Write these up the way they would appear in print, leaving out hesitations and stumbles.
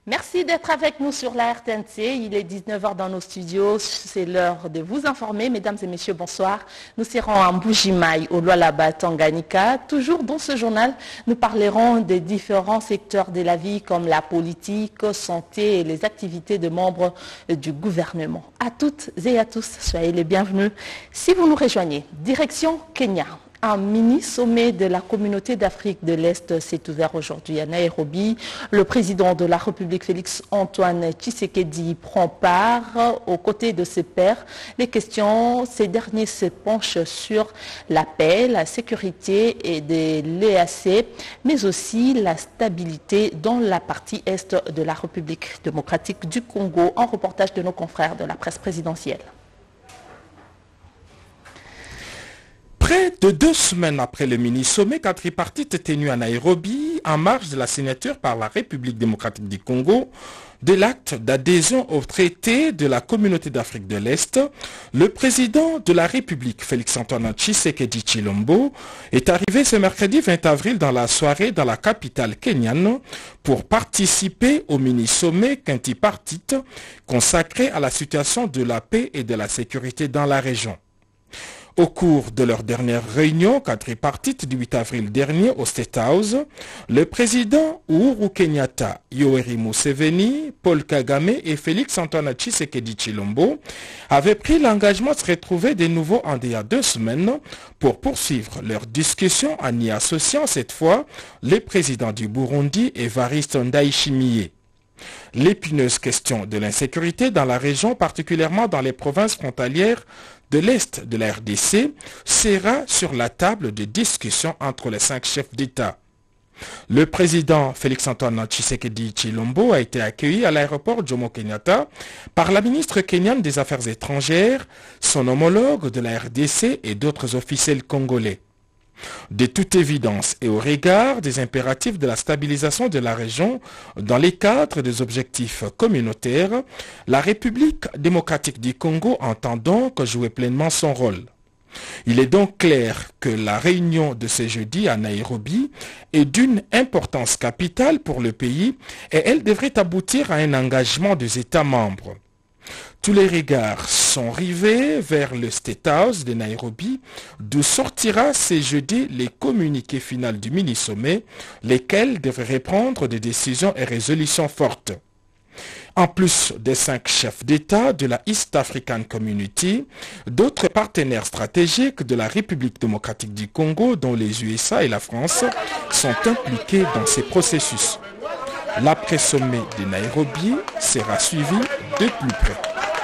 Merci d'être avec nous sur la RTNC. Il est 19h dans nos studios. C'est l'heure de vous informer. Mesdames et messieurs, bonsoir. Nous serons en Mbuji-Mayi, au Lualaba, Tanganyika. Toujours dans ce journal, nous parlerons des différents secteurs de la vie comme la politique, santé et les activités de membres du gouvernement. À toutes et à tous, soyez les bienvenus. Si vous nous rejoignez, direction Kenya. Un mini-sommet de la communauté d'Afrique de l'Est s'est ouvert aujourd'hui à Nairobi. Le président de la République, Félix-Antoine Tshisekedi, prend part aux côtés de ses pairs. Ces derniers se penchent sur la paix, la sécurité et de l'EAC, mais aussi la stabilité dans la partie Est de la République démocratique du Congo. Un reportage de nos confrères de la presse présidentielle. Près de 2 semaines après le mini-sommet quadripartite tenu à Nairobi, en marge de la signature par la République démocratique du Congo de l'acte d'adhésion au traité de la communauté d'Afrique de l'Est, le président de la République, Félix-Antoine Tshisekedi Tshilombo, est arrivé ce mercredi 20 avril dans la soirée dans la capitale kenyane pour participer au mini-sommet quintipartite consacré à la situation de la paix et de la sécurité dans la région. Au cours de leur dernière réunion quadripartite du 8 avril dernier au State House, le président Uhuru Kenyatta, Yoweri Museveni, Paul Kagame et Félix-Antoine Tshisekedi Tshilombo avaient pris l'engagement de se retrouver de nouveau en il y a 2 semaines pour poursuivre leur discussion en y associant cette fois les présidents du Burundi Evariste Ndayishimiye. L'épineuse question de l'insécurité dans la région, particulièrement dans les provinces frontalières de l'Est de la RDC, sera sur la table de discussion entre les 5 chefs d'État. Le président Félix-Antoine Tshisekedi Tshilombo a été accueilli à l'aéroport Jomo Kenyatta par la ministre kenyane des Affaires étrangères, son homologue de la RDC et d'autres officiels congolais. De toute évidence et au regard des impératifs de la stabilisation de la région dans les cadres des objectifs communautaires, la République démocratique du Congo entend donc jouer pleinement son rôle. Il est donc clair que la réunion de ce jeudi à Nairobi est d'une importance capitale pour le pays et elle devrait aboutir à un engagement des États membres. Tous les regards sont rivés vers le State House de Nairobi, d'où sortira ce jeudi les communiqués finaux du mini-sommet, lesquels devraient prendre des décisions et résolutions fortes. En plus des 5 chefs d'État de la East African Community, d'autres partenaires stratégiques de la République démocratique du Congo, dont les USA et la France, sont impliqués dans ces processus. L'après-sommet de Nairobi sera suivi de plus près.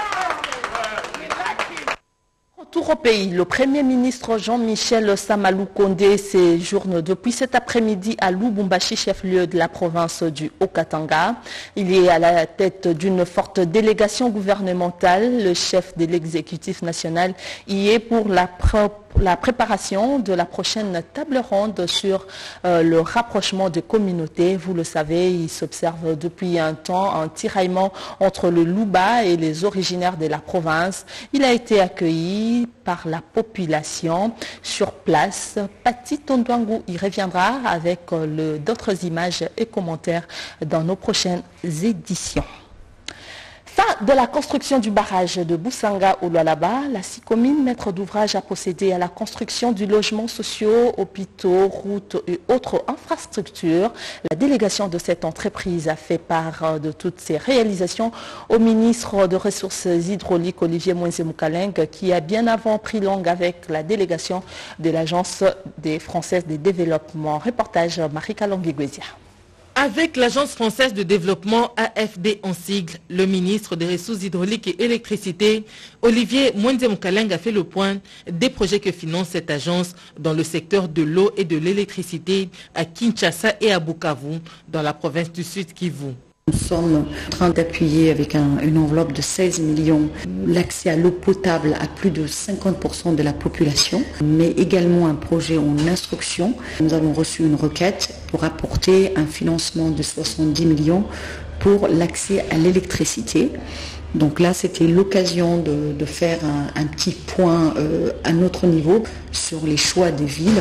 Retour au pays, le Premier ministre Jean-Michel Samalou Kondé séjourne depuis cet après-midi à Lubumbashi, chef-lieu de la province du Haut-Katanga. Il est à la tête d'une forte délégation gouvernementale. Le chef de l'exécutif national y est pour la préparation de la prochaine table ronde sur le rapprochement des communautés. Vous le savez, il s'observe depuis un temps un tiraillement entre le Luba et les originaires de la province. Il a été accueilli par la population sur place. Pati Tondouangou y reviendra avec d'autres images et commentaires dans nos prochaines éditions. Fin de la construction du barrage de Boussanga au Lualaba, la SICOMINE, maître d'ouvrage, a procédé à la construction du logement sociaux, hôpitaux, routes et autres infrastructures. La délégation de cette entreprise a fait part de toutes ces réalisations au ministre des Ressources hydrauliques Olivier Mwenze-Moukaleng, qui a bien avant pris langue avec la délégation de l'Agence des Françaises de développement. Reportage Marika Longuiguezia. Avec l'Agence française de développement AFD en sigle, le ministre des Ressources hydrauliques et électricité, Olivier Mwenze-Moukaleng, a fait le point des projets que finance cette agence dans le secteur de l'eau et de l'électricité à Kinshasa et à Bukavu, dans la province du Sud Kivu. Nous sommes en train d'appuyer avec une enveloppe de 16 millions l'accès à l'eau potable à plus de 50% de la population, mais également un projet en instruction. Nous avons reçu une requête pour apporter un financement de 70 millions pour l'accès à l'électricité. Donc là, c'était l'occasion de faire un petit point à notre niveau sur les choix des villes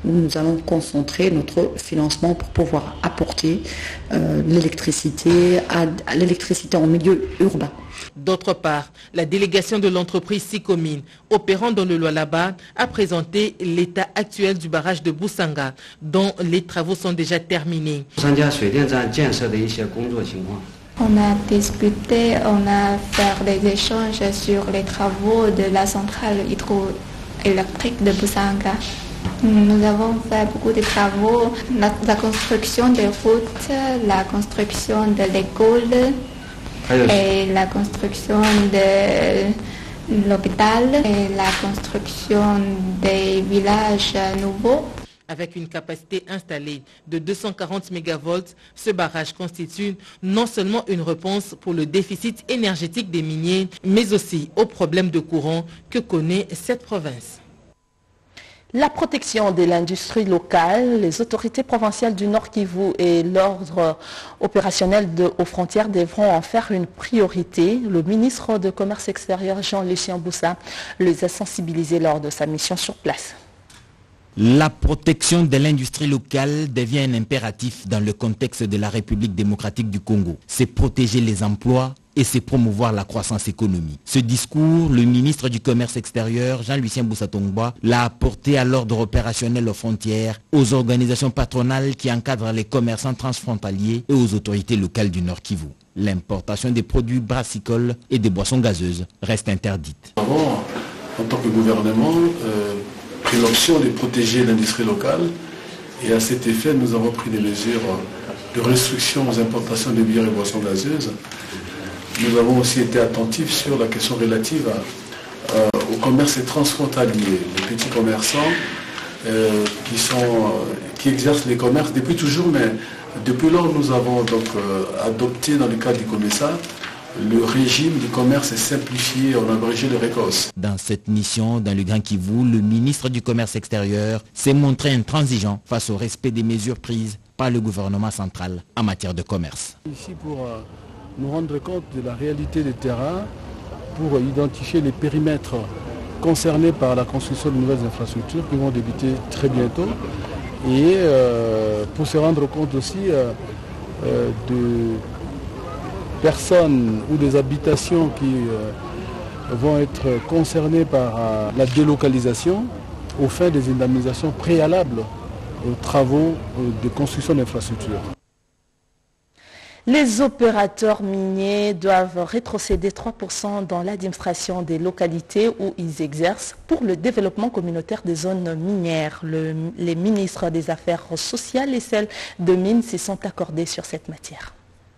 où nous allons concentrer notre financement pour pouvoir apporter l'électricité en milieu urbain. D'autre part, la délégation de l'entreprise Sicomine, opérant dans le Lualaba, a présenté l'état actuel du barrage de Boussanga, dont les travaux sont déjà terminés. On a discuté, on a fait des échanges sur les travaux de la centrale hydroélectrique de Boussanga. Nous avons fait beaucoup de travaux, la construction des routes, la construction de l'école et la construction de l'hôpital et la construction des villages nouveaux. Avec une capacité installée de 240 MV, ce barrage constitue non seulement une réponse pour le déficit énergétique des miniers, mais aussi aux problèmes de courant que connaît cette province. La protection de l'industrie locale, les autorités provinciales du Nord Kivu et l'ordre opérationnel aux frontières devront en faire une priorité. Le ministre de Commerce extérieur, Jean-Lucien Boussa, les a sensibilisés lors de sa mission sur place. La protection de l'industrie locale devient un impératif dans le contexte de la République démocratique du Congo. C'est protéger les emplois et c'est promouvoir la croissance économique. Ce discours, le ministre du Commerce extérieur, Jean-Lucien Boussa Tongba, l'a apporté à l'ordre opérationnel aux frontières, aux organisations patronales qui encadrent les commerçants transfrontaliers et aux autorités locales du Nord Kivu. L'importation des produits brassicoles et des boissons gazeuses reste interdite. Avant, en tant que gouvernement, pris l'option de protéger l'industrie locale et à cet effet, nous avons pris des mesures de restriction aux importations de bières et boissons gazeuses. Nous avons aussi été attentifs sur la question relative au commerce transfrontalier, les petits commerçants qui exercent les commerces depuis toujours, mais depuis lors nous avons donc adopté dans le cadre du COMESA le régime du commerce est simplifié, on a abrégé le RECOS. Dans cette mission, dans le Grand Kivu, le ministre du Commerce extérieur s'est montré intransigeant face au respect des mesures prises par le gouvernement central en matière de commerce. Ici pour nous rendre compte de la réalité des terrains, pour identifier les périmètres concernés par la construction de nouvelles infrastructures qui vont débuter très bientôt et pour se rendre compte aussi de personnes ou des habitations qui vont être concernées par la délocalisation aux fins des indemnisations préalables aux travaux de construction d'infrastructures. Les opérateurs miniers doivent rétrocéder 3% dans l'administration des localités où ils exercent pour le développement communautaire des zones minières. Les ministres des Affaires sociales et celles de mines s'y sont accordés sur cette matière.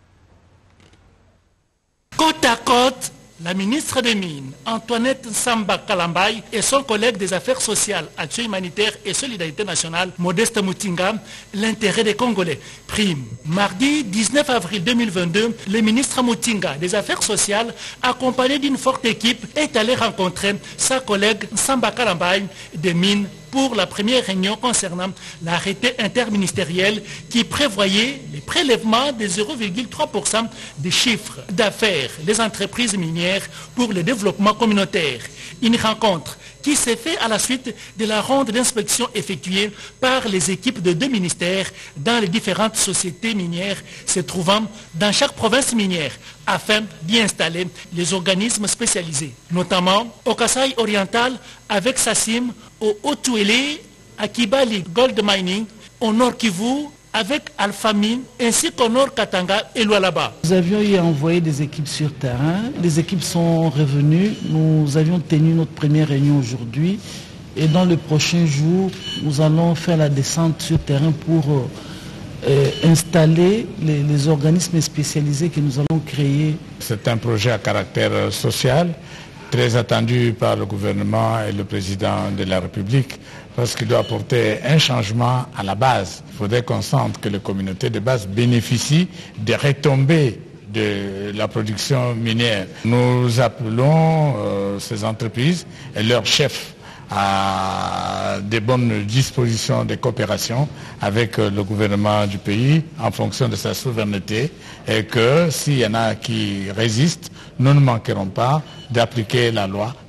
Côte à côte, la ministre des Mines, Antoinette Samba Kalambay, et son collègue des Affaires sociales, Action humanitaire et solidarité nationale, Modeste Mutinga, l'intérêt des Congolais prime. Mardi 19 avril 2022, le ministre Mutinga des Affaires sociales, accompagné d'une forte équipe, est allé rencontrer sa collègue Samba Kalambay des Mines pour la première réunion concernant l'arrêté interministériel qui prévoyait les prélèvements de 0,3% des chiffres d'affaires des entreprises minières pour le développement communautaire. Une rencontre qui s'est faite à la suite de la ronde d'inspection effectuée par les équipes de 2 ministères dans les différentes sociétés minières se trouvant dans chaque province minière afin d'y installer les organismes spécialisés, notamment au Kasaï oriental avec Sassim, au Haut-Touélé, à Kibali Gold Mining, au Nord Kivu avec Alpha Mine, ainsi qu'au Nord Katanga et Lualaba. Nous avions y envoyé des équipes sur terrain, les équipes sont revenues, nous avions tenu notre première réunion aujourd'hui et dans les prochains jours, nous allons faire la descente sur terrain pour installer les organismes spécialisés que nous allons créer. C'est un projet à caractère social, très attendu par le gouvernement et le président de la République, parce qu'il doit apporter un changement à la base. Il faudrait qu'on sente que les communautés de base bénéficient des retombées de la production minière. Nous appelons ces entreprises et leurs chefs à des bonnes dispositions de coopération avec le gouvernement du pays en fonction de sa souveraineté et que s'il y en a qui résistent, nous ne manquerons pas d'appliquer la loi.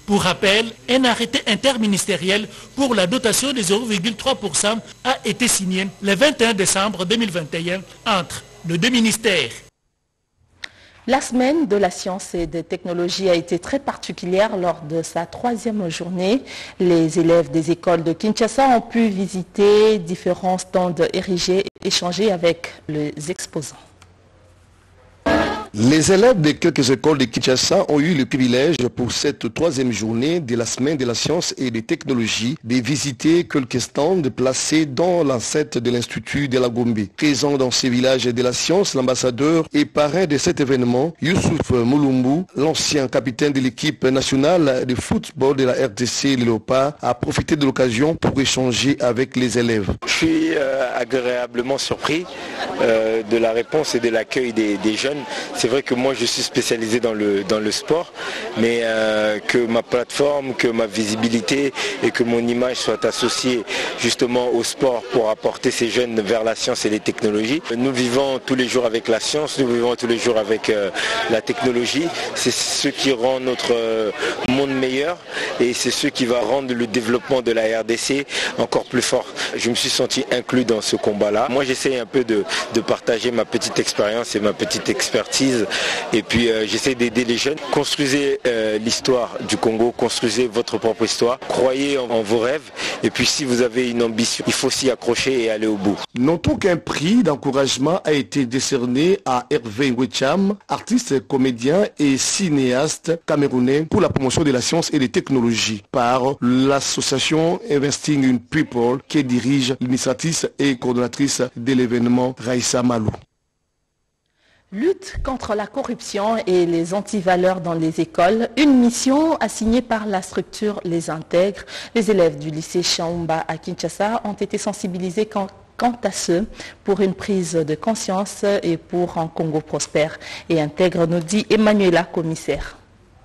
Pour rappel, un arrêté interministériel pour la dotation de 0,3% a été signé le 21 décembre 2021 entre les deux ministères. La semaine de la science et des technologies a été très particulière lors de sa 3e journée. Les élèves des écoles de Kinshasa ont pu visiter différents stands érigés et échanger avec les exposants. Les élèves de quelques écoles de Kinshasa ont eu le privilège pour cette 3e journée de la semaine de la science et des technologies de visiter quelques stands placés dans l'enceinte de l'Institut de la Gombe. Présent dans ces villages de la science, l'ambassadeur et parrain de cet événement, Youssouf Moulumbu, l'ancien capitaine de l'équipe nationale de football de la RDC, le Léopard, a profité de l'occasion pour échanger avec les élèves. Je suis agréablement surpris de la réponse et de l'accueil des jeunes. C'est vrai que moi je suis spécialisé dans le sport, mais que ma plateforme, que ma visibilité et que mon image soient associées justement au sport pour apporter ces jeunes vers la science et les technologies. Nous vivons tous les jours avec la science, nous vivons tous les jours avec la technologie. C'est ce qui rend notre monde meilleur et c'est ce qui va rendre le développement de la RDC encore plus fort. Je me suis senti inclus dans ce combat-là. Moi j'essaie un peu de partager ma petite expérience et ma petite expertise. Et puis j'essaie d'aider les jeunes. Construisez l'histoire du Congo, construisez votre propre histoire, croyez en vos rêves. Et puis si vous avez une ambition, il faut s'y accrocher et aller au bout. Notons qu'un prix d'encouragement a été décerné à Hervé Ngwecham, artiste, comédien et cinéaste camerounais pour la promotion de la science et des technologies par l'association Investing in People qui dirige l'initiatrice et coordonnatrice de l'événement Raïssa Malou. Lutte contre la corruption et les antivaleurs dans les écoles, une mission assignée par la structure Les Intègres. Les élèves du lycée Chaumba à Kinshasa ont été sensibilisés quant à ce pour une prise de conscience et pour un Congo prospère et intègre, nous dit Emmanuela, commissaire.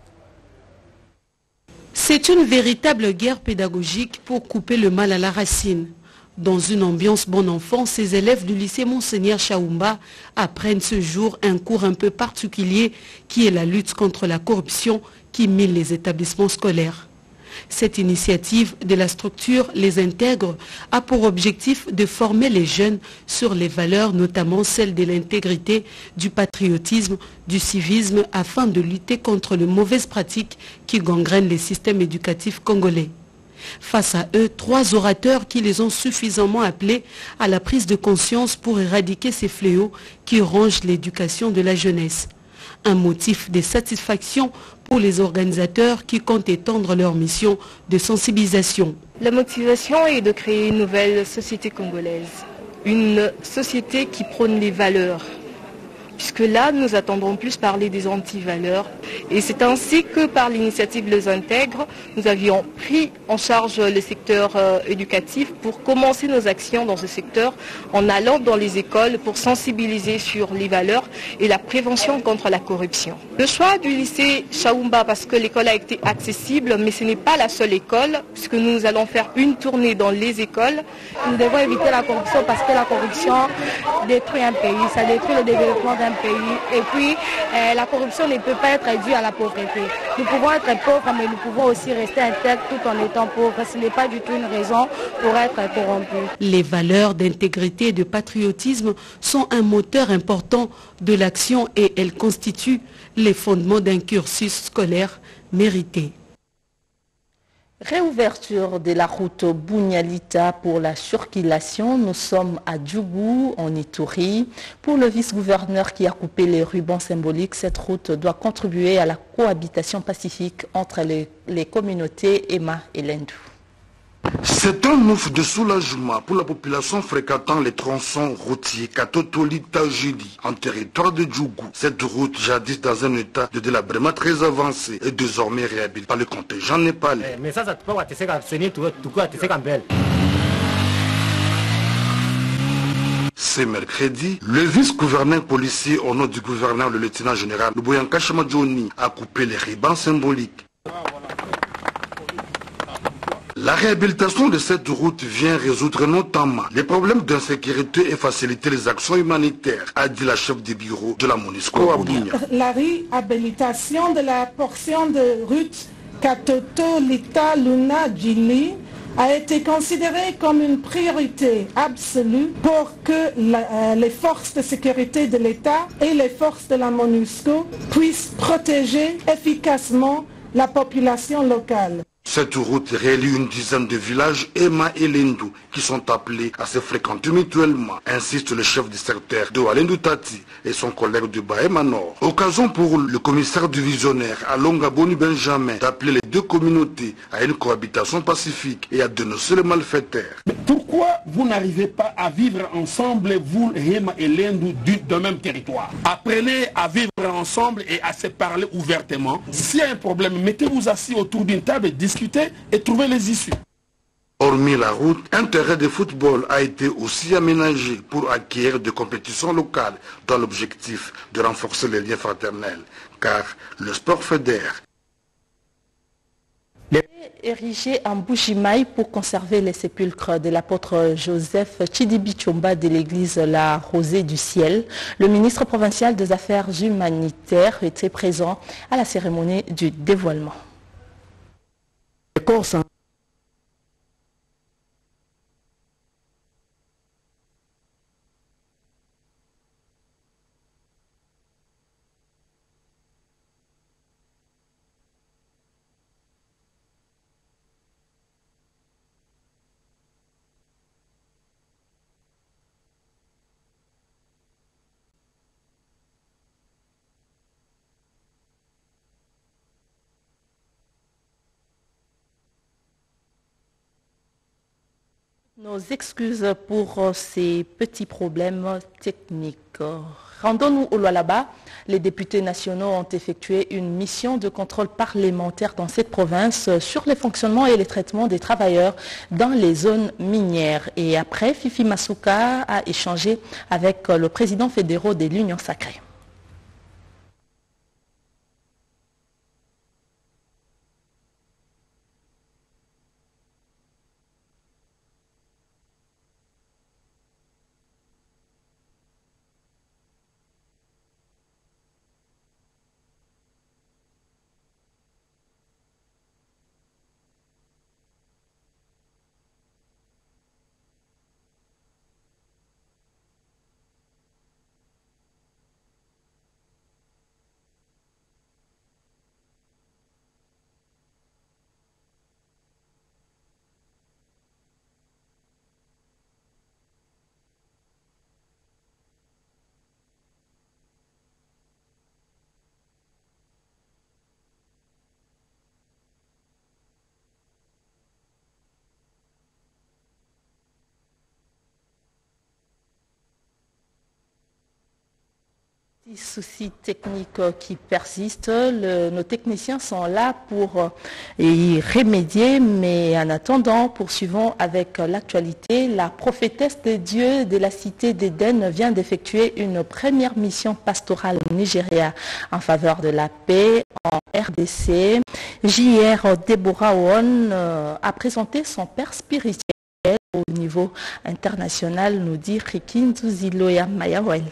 C'est une véritable guerre pédagogique pour couper le mal à la racine. Dans une ambiance bon enfant, ces élèves du lycée Monseigneur Chaumba apprennent ce jour un cours un peu particulier qui est la lutte contre la corruption qui mine les établissements scolaires. Cette initiative de la structure Les Intègres a pour objectif de former les jeunes sur les valeurs, notamment celles de l'intégrité, du patriotisme, du civisme, afin de lutter contre les mauvaises pratiques qui gangrènent les systèmes éducatifs congolais. Face à eux, 3 orateurs qui les ont suffisamment appelés à la prise de conscience pour éradiquer ces fléaux qui rongent l'éducation de la jeunesse. Un motif de satisfaction pour les organisateurs qui comptent étendre leur mission de sensibilisation. La motivation est de créer une nouvelle société congolaise, une société qui prône les valeurs. Puisque là, nous attendrons plus parler des antivaleurs. Et c'est ainsi que par l'initiative Les Intègres, nous avions pris en charge le secteur éducatif pour commencer nos actions dans ce secteur en allant dans les écoles pour sensibiliser sur les valeurs et la prévention contre la corruption. Le choix du lycée Chaumba, parce que l'école a été accessible, mais ce n'est pas la seule école, puisque nous allons faire une tournée dans les écoles. Nous devons éviter la corruption parce que la corruption détruit un pays, ça détruit le développement d'un pays. Et puis, la corruption ne peut pas être due à la pauvreté. Nous pouvons être pauvres, mais nous pouvons aussi rester intègres tout en étant pauvres. Ce n'est pas du tout une raison pour être corrompus. Les valeurs d'intégrité et de patriotisme sont un moteur important de l'action et elles constituent les fondements d'un cursus scolaire mérité. Réouverture de la route Bunyalita pour la circulation. Nous sommes à Djougou, en Ituri. Pour le vice-gouverneur qui a coupé les rubans symboliques, cette route doit contribuer à la cohabitation pacifique entre les communautés Ema et Lendou. C'est un ouf de soulagement pour la population fréquentant les tronçons routiers Katotoli-Tajidi en territoire de Djougou. Cette route, jadis dans un état de délabrement très avancé, est désormais réhabilitée par le contingent népalais. Ce mercredi, le vice-gouverneur policier au nom du gouverneur, le lieutenant général Luboyanka Chamadjoni, a coupé les rubans symboliques. La réhabilitation de cette route vient résoudre notamment les problèmes d'insécurité et faciliter les actions humanitaires, a dit la chef du bureau de la MONUSCO à Bunia. La réhabilitation de la portion de route Katoto Lita Luna Djili a été considéré comme une priorité absolue pour que les forces de sécurité de l'État et les forces de la MONUSCO puissent protéger efficacement la population locale. Cette route relie une dizaine de villages Ema et Lendou qui sont appelés à se fréquenter mutuellement, insiste le chef du secteur de Walendu Tati et son collègue de Bahema Nord. Occasion pour le commissaire divisionnaire Alonga Boni Benjamin d'appeler les deux communautés à une cohabitation pacifique et à dénoncer les malfaiteurs. Mais pourquoi vous n'arrivez pas à vivre ensemble, vous, Ema et Lendou, d'un même territoire? Apprenez à vivre ensemble et à se parler ouvertement. S'il y a un problème, mettez-vous assis autour d'une table et discuter et trouver les issues. Hormis la route, un terrain de football a été aussi aménagé pour acquérir des compétitions locales dans l'objectif de renforcer les liens fraternels, car le sport fédère. Érigé en Bujimaï pour conserver les sépulcres de l'apôtre Joseph Chidibi Chomba de l'église La Rosée du Ciel, le ministre provincial des Affaires humanitaires était présent à la cérémonie du dévoilement. Nos excuses pour ces petits problèmes techniques. Rendons-nous au Lualaba. Les députés nationaux ont effectué une mission de contrôle parlementaire dans cette province sur les fonctionnements et les traitements des travailleurs dans les zones minières. Et après, Fifi Masuka a échangé avec le président fédéral de l'Union sacrée. Soucis techniques qui persistent, nos techniciens sont là pour y remédier, mais en attendant, poursuivons avec l'actualité. La prophétesse de Dieu de la cité d'Éden vient d'effectuer une première mission pastorale au Nigeria en faveur de la paix en RDC. J.R. Deborah Owen a présenté son père spirituel au niveau international, nous dit Rikin Zuziloya Mayawel.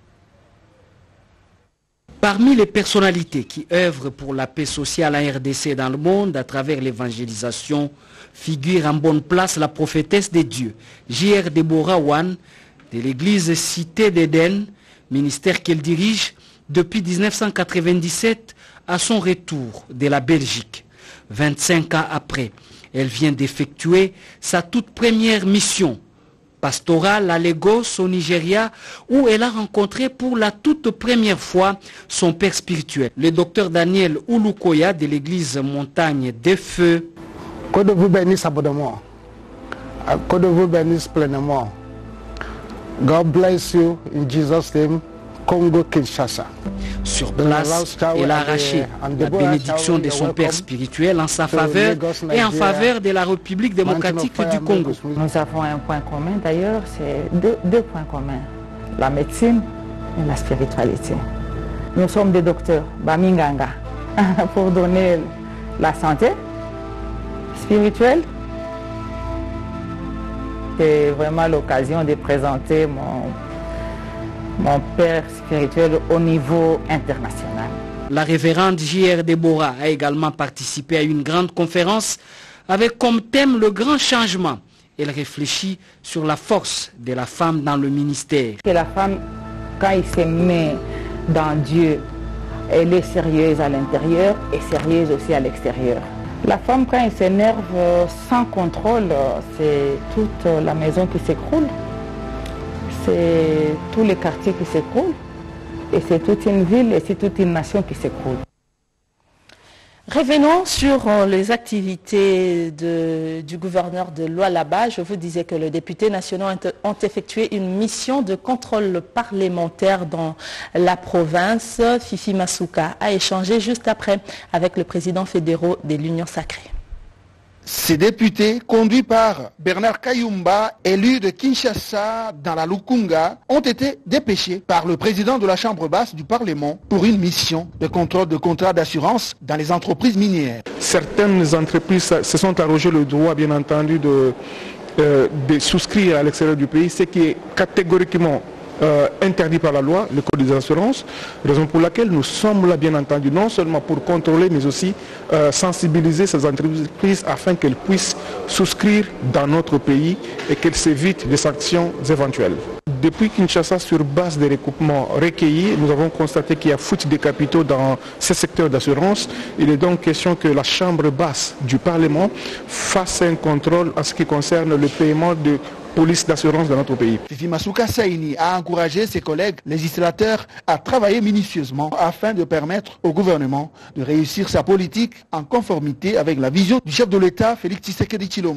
Parmi les personnalités qui œuvrent pour la paix sociale en RDC et dans le monde à travers l'évangélisation, figure en bonne place la prophétesse de Dieu, J.R. Deborah Owen, de l'église Cité d'Éden, ministère qu'elle dirige depuis 1997 à son retour de la Belgique. 25 ans après, elle vient d'effectuer sa toute première mission pastorale à Lagos au Nigeria, où elle a rencontré pour la toute première fois son père spirituel, le docteur Daniel Ulukoya de l'église Montagne des Feux. Que Dieu vous bénisse abondamment, que Dieu vous bénisse pleinement. God bless you in Jesus' name. Congo Kinshasa. Sur place, elle a arraché la bénédiction de son père spirituel en sa faveur et en faveur de la République démocratique du Congo. Nous avons un point commun d'ailleurs, c'est deux points communs, la médecine et la spiritualité. Nous sommes des docteurs, Baminganga, pour donner la santé spirituelle. C'est vraiment l'occasion de présenter mon père spirituel au niveau international. La révérende J.R. Deborah a également participé à une grande conférence avec comme thème le grand changement. Elle réfléchit sur la force de la femme dans le ministère. Que la femme, quand elle se met dans Dieu, elle est sérieuse à l'intérieur et sérieuse aussi à l'extérieur. La femme, quand elle s'énerve sans contrôle, c'est toute la maison qui s'écroule, c'est tous les quartiers qui s'écroulent, et c'est toute une ville et c'est toute une nation qui s'écroule. Revenons sur les activités du gouverneur de Lualaba. Je vous disais que les députés nationaux ont effectué une mission de contrôle parlementaire dans la province. Fifi Masuka a échangé juste après avec le président fédéral de l'Union sacrée. Ces députés, conduits par Bernard Kayumba, élu de Kinshasa dans la Lukunga, ont été dépêchés par le président de la Chambre basse du Parlement pour une mission de contrôle de contrats d'assurance dans les entreprises minières. Certaines entreprises se sont arrogées le droit, bien entendu, de souscrire à l'extérieur du pays, ce qui est catégoriquement interdit par la loi, le code des assurances, raison pour laquelle nous sommes là bien entendu non seulement pour contrôler mais aussi sensibiliser ces entreprises afin qu'elles puissent souscrire dans notre pays et qu'elles s'évitent des sanctions éventuelles. Depuis Kinshasa, sur base des recoupements recueillis, nous avons constaté qu'il y a fuite des capitaux dans ces secteurs d'assurance. Il est donc question que la Chambre basse du Parlement fasse un contrôle en ce qui concerne le paiement de police d'assurance dans notre pays. Fifi Masuka Saini a encouragé ses collègues législateurs à travailler minutieusement afin de permettre au gouvernement de réussir sa politique en conformité avec la vision du chef de l'État, Félix Tshisekedi Tshilombo.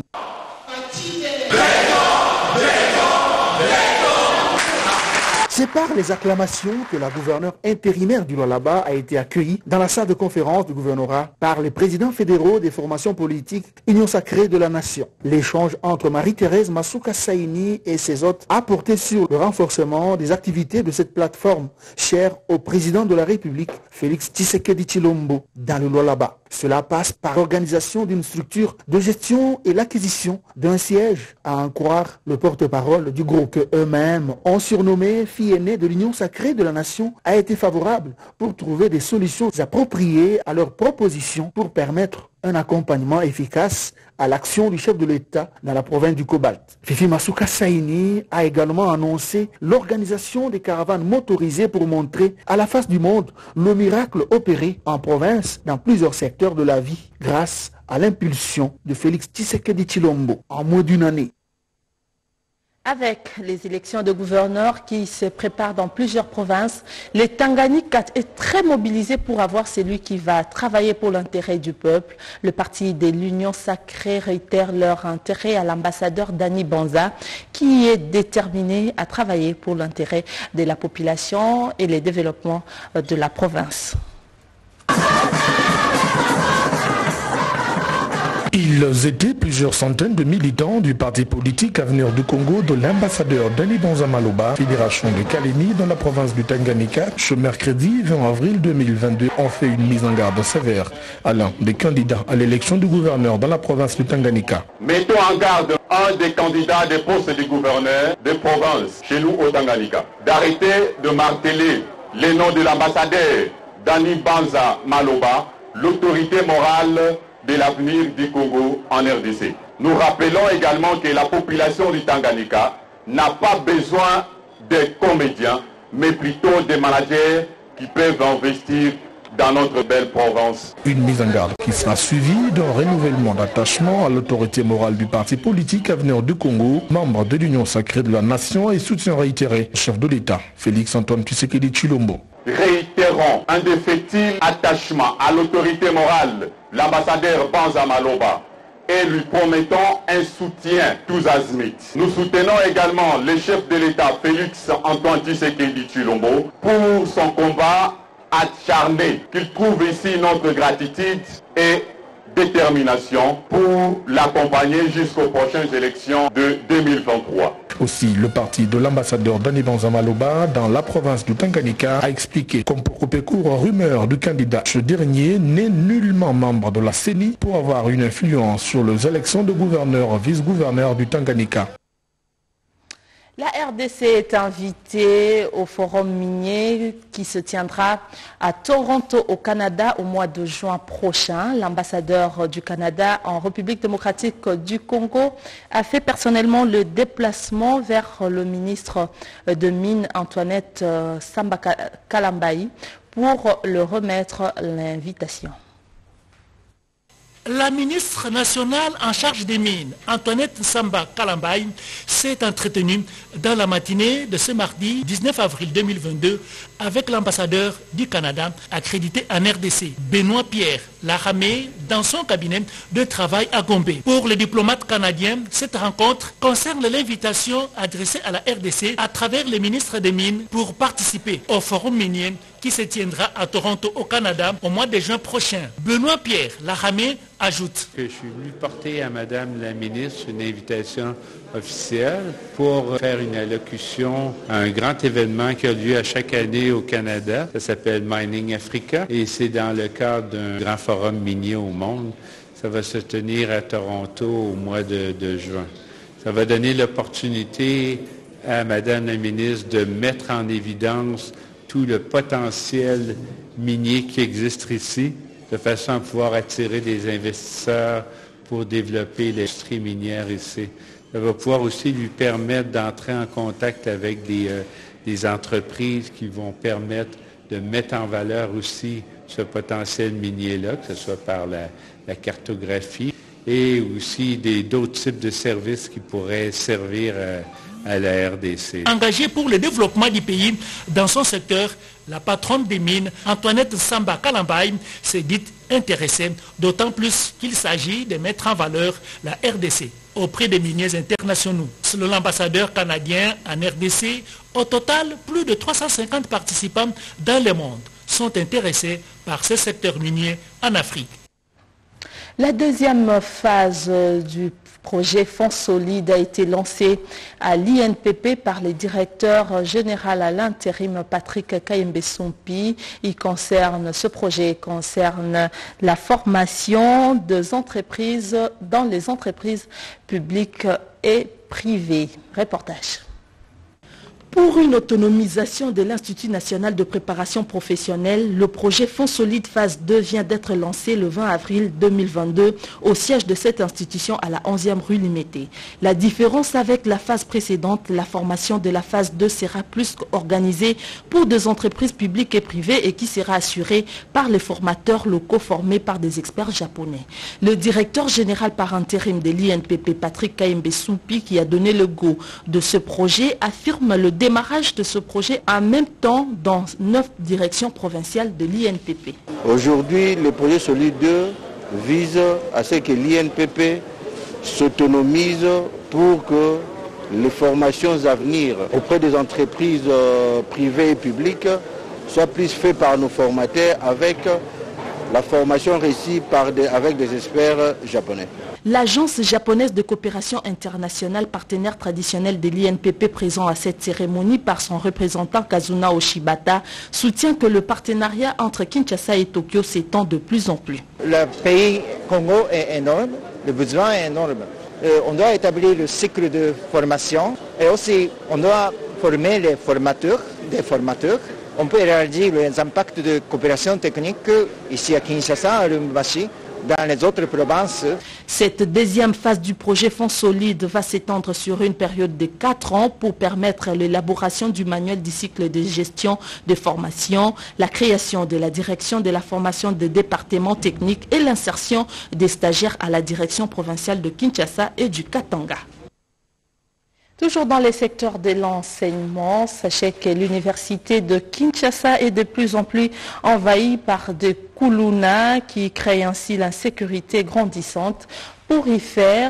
C'est par les acclamations que la gouverneure intérimaire du Lualaba a été accueillie dans la salle de conférence du gouvernorat par les présidents fédéraux des formations politiques Union sacrée de la nation. L'échange entre Marie-Thérèse Masuka Saini et ses hôtes a porté sur le renforcement des activités de cette plateforme chère au président de la République, Félix Tshisekedi Tshilombo, dans le Lualaba. Cela passe par l'organisation d'une structure de gestion et l'acquisition d'un siège, à en croire le porte-parole du groupe que eux-mêmes ont surnommé fille aînée de l'Union sacrée de la nation, a été favorable pour trouver des solutions appropriées à leurs propositions pour permettre un accompagnement efficace à l'action du chef de l'État dans la province du Cobalt. Fifi Masuka Saini a également annoncé l'organisation des caravanes motorisées pour montrer à la face du monde le miracle opéré en province dans plusieurs secteurs de la vie grâce à l'impulsion de Félix Tshisekedi Tshilombo en moins d'une année. Avec les élections de gouverneurs qui se préparent dans plusieurs provinces, le Tanganyika est très mobilisé pour avoir celui qui va travailler pour l'intérêt du peuple. Le parti de l'Union sacrée réitère leur intérêt à l'ambassadeur Dani Banza, qui est déterminé à travailler pour l'intérêt de la population et le développement de la province. Ils étaient plusieurs centaines de militants du parti politique Avenir du Congo de l'ambassadeur Dani Banza Maloba, fédération de Kalemi dans la province du Tanganyika. Ce mercredi 20 avril 2022 ont fait une mise en garde sévère à l'un des candidats à l'élection du gouverneur dans la province du Tanganyika. Mettons en garde un des candidats des postes du gouverneur des provinces chez nous au Tanganyika d'arrêter de marteler les noms de l'ambassadeur Dani Banza Maloba, l'autorité morale de l'avenir du Congo en RDC. Nous rappelons également que la population du Tanganyika n'a pas besoin de comédiens, mais plutôt des managers qui peuvent investir dans notre belle province. Une mise en garde qui sera suivie d'un renouvellement d'attachement à l'autorité morale du parti politique Avenir du Congo, membre de l'Union sacrée de la nation et soutien réitéré au chef de l'État, Félix Antoine Tshisekedi Tshilombo. Réitérons un défectible attachement à l'autorité morale, l'ambassadeur Banza Maloba, et lui promettons un soutien tous azimuts. Nous soutenons également le chef de l'État, Félix Antoine Tshisekedi Tshilombo, pour son combat acharné, qu'il trouve ici notre gratitude et détermination pour l'accompagner jusqu'aux prochaines élections de 2023. Aussi, le parti de l'ambassadeur Dani Banza Maloba dans la province du Tanganyika a expliqué comme pour couper court aux rumeurs du candidat. Ce dernier n'est nullement membre de la CENI pour avoir une influence sur les élections de gouverneur vice-gouverneur du Tanganyika. La RDC est invitée au forum minier qui se tiendra à Toronto au Canada au mois de juin prochain. L'ambassadeur du Canada en République démocratique du Congo a fait personnellement le déplacement vers le ministre de Mines Antoinette Samba Kalambai pour le remettre l'invitation. La ministre nationale en charge des mines, Antoinette Samba Kalambai, s'est entretenue dans la matinée de ce mardi 19 avril 2022 avec l'ambassadeur du Canada accrédité en RDC, Benoît Pierre Laramé, dans son cabinet de travail à Gombe. Pour le diplomate canadien, cette rencontre concerne l'invitation adressée à la RDC à travers les ministres des Mines pour participer au forum minier qui se tiendra à Toronto au Canada au mois de juin prochain. Benoît Pierre Laramé ajoute que je suis venu porter à Madame la ministre une invitation officielle pour faire une allocution à un grand événement qui a lieu à chaque année au Canada. Ça s'appelle Mining Africa et c'est dans le cadre d'un grand forum minier au monde. Ça va se tenir à Toronto au mois de juin. Ça va donner l'opportunité à Madame la ministre de mettre en évidence tout le potentiel minier qui existe ici, de façon à pouvoir attirer des investisseurs pour développer l'industrie minière ici. Ça va pouvoir aussi lui permettre d'entrer en contact avec des entreprises qui vont permettre de mettre en valeur aussi ce potentiel minier-là, que ce soit par la cartographie et aussi d'autres types de services qui pourraient servir à la RDC. Engagée pour le développement du pays dans son secteur, la patronne des mines, Antoinette Samba Kalambai, s'est dite intéressée, d'autant plus qu'il s'agit de mettre en valeur la RDC auprès des miniers internationaux. Selon l'ambassadeur canadien en RDC, au total, plus de 350 participants dans le monde sont intéressés par ce secteur minier en Afrique. La deuxième phase du projet Fonds Solide a été lancé à l'INPP par le directeur général à l'intérim Patrick Kayembe-Sompi. Ce projet concerne la formation des entreprises dans les entreprises publiques et privées. Reportage. Pour une autonomisation de l'Institut national de préparation professionnelle, le projet Fonds Solide phase 2 vient d'être lancé le 20 avril 2022 au siège de cette institution à la 11e rue Limété. La différence avec la phase précédente, la formation de la phase 2 sera plus organisée pour des entreprises publiques et privées et qui sera assurée par les formateurs locaux formés par des experts japonais. Le directeur général par intérim de l'INPP, Patrick Kayembe-Sompi, qui a donné le go de ce projet, affirme le démarrage de ce projet en même temps dans 9 directions provinciales de l'INPP. Aujourd'hui, le projet Solide 2 vise à ce que l'INPP s'autonomise pour que les formations à venir auprès des entreprises privées et publiques soient plus faites par nos formateurs avec la formation réussie avec des experts japonais. L'Agence japonaise de coopération internationale, partenaire traditionnel de l'INPP présent à cette cérémonie par son représentant Kazuna Oshibata, soutient que le partenariat entre Kinshasa et Tokyo s'étend de plus en plus. Le pays Congo est énorme, le besoin est énorme. On doit établir le cycle de formation et aussi on doit former les formateurs, des formateurs. On peut réaliser les impacts de coopération technique ici à Kinshasa, à Lubumbashi, dans les autres provinces. Cette deuxième phase du projet Fonds Solide va s'étendre sur une période de 4 ans pour permettre l'élaboration du manuel du cycle de gestion de formation, la création de la direction de la formation des départements techniques et l'insertion des stagiaires à la direction provinciale de Kinshasa et du Katanga. Toujours dans les secteurs de l'enseignement, sachez que l'université de Kinshasa est de plus en plus envahie par des Kuluna qui créent ainsi l'insécurité grandissante. Pour y faire,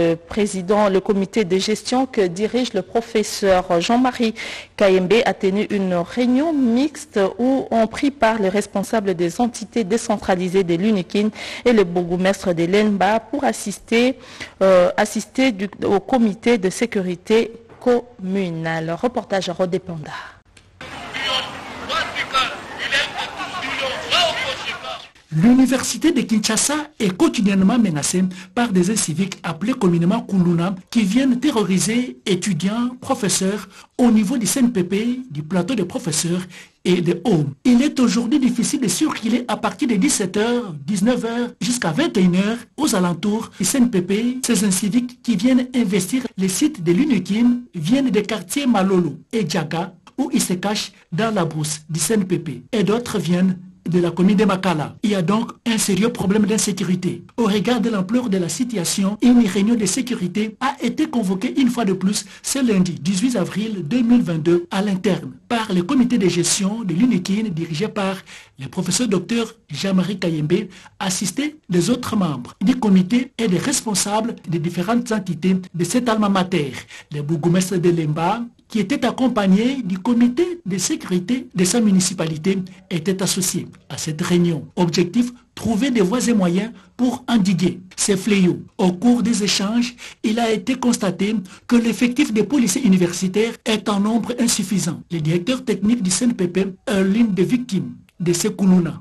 le comité de gestion que dirige le professeur Jean-Marie Kayembe a tenu une réunion mixte où ont pris part les responsables des entités décentralisées de l'UNIKIN et le bourgmestre de l'ENBA pour assister au comité de sécurité communale. Reportage à Rodépanda. L'université de Kinshasa est quotidiennement menacée par des inciviques appelés communément Kuluna qui viennent terroriser étudiants, professeurs au niveau du CNPP, du plateau des professeurs et des homes. Il est aujourd'hui difficile de circuler à partir de 17h, 19h jusqu'à 21h aux alentours du CNPP. Ces inciviques qui viennent investir les sites de l'UNIKIN viennent des quartiers Malolo et Djaga où ils se cachent dans la brousse du CNPP et d'autres viennent de la commune de Makala. Il y a donc un sérieux problème d'insécurité. Au regard de l'ampleur de la situation, une réunion de sécurité a été convoquée une fois de plus ce lundi 18 avril 2022 à l'interne par le comité de gestion de l'UNIKIN dirigé par le professeur Dr Jean-Marie Kayembe, assisté des autres membres du comité et des responsables des différentes entités de cet alma mater. Le bourgmestre de Lemba, qui était accompagné du comité de sécurité de sa municipalité, était associé à cette réunion. Objectif, trouver des voies et moyens pour endiguer ces fléaux. Au cours des échanges, il a été constaté que l'effectif des policiers universitaires est en nombre insuffisant. Le directeur technique du CNPP est l'une des victimes de ces Kuluna.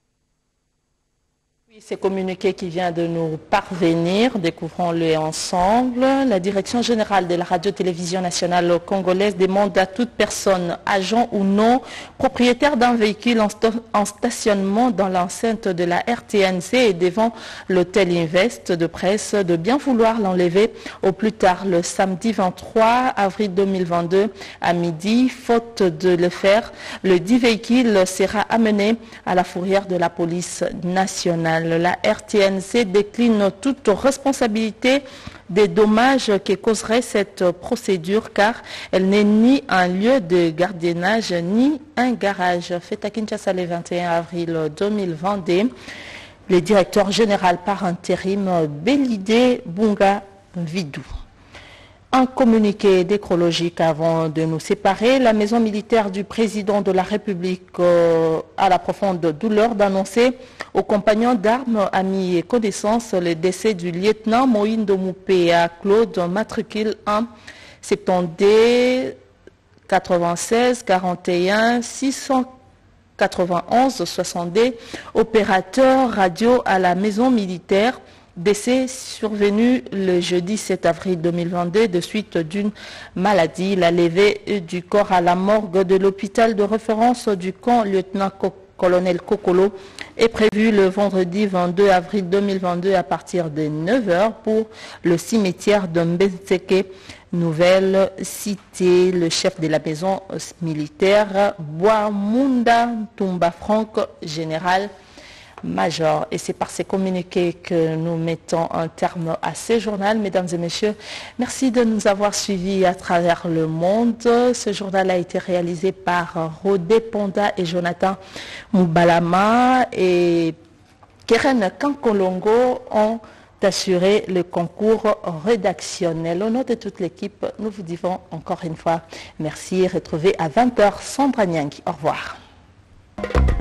Ces communiqués qui vient de nous parvenir, découvrons-le ensemble. La Direction générale de la radio-télévision nationale congolaise demande à toute personne, agent ou non, propriétaire d'un véhicule en stationnement dans l'enceinte de la RTNC et devant l'hôtel Invest de presse de bien vouloir l'enlever au plus tard le samedi 23 avril 2022 à midi. Faute de le faire, le dit véhicule sera amené à la fourrière de la police nationale. La RTNC décline toute responsabilité des dommages que causerait cette procédure car elle n'est ni un lieu de gardiennage ni un garage. Fait à Kinshasa le 21 avril 2022, le directeur général par intérim Belidé Bunga Vidou. Un communiqué nécrologique avant de nous séparer. La maison militaire du président de la République a la profonde douleur d'annoncer aux compagnons d'armes, amis et connaissances le décès du lieutenant Moïndo Moupéa Claude, matricule 1 70 96 41 691 60D, opérateur radio à la maison militaire. Décès survenu le jeudi 7 avril 2022 de suite d'une maladie. La levée du corps à la morgue de l'hôpital de référence du camp lieutenant-colonel Kokolo est prévue le vendredi 22 avril 2022 à partir de 9h pour le cimetière de Mbenseke, nouvelle cité. Le chef de la maison militaire, Boamunda Tumba Franck, général Major. Et c'est par ces communiqués que nous mettons un terme à ce journal. Mesdames et messieurs, merci de nous avoir suivis à travers le monde. Ce journal a été réalisé par Rodé Ponda et Jonathan Moubalama et Keren Kankolongo ont assuré le concours rédactionnel. Au nom de toute l'équipe, nous vous disons encore une fois merci. Retrouvez à 20h Sandra Niangi. Au revoir.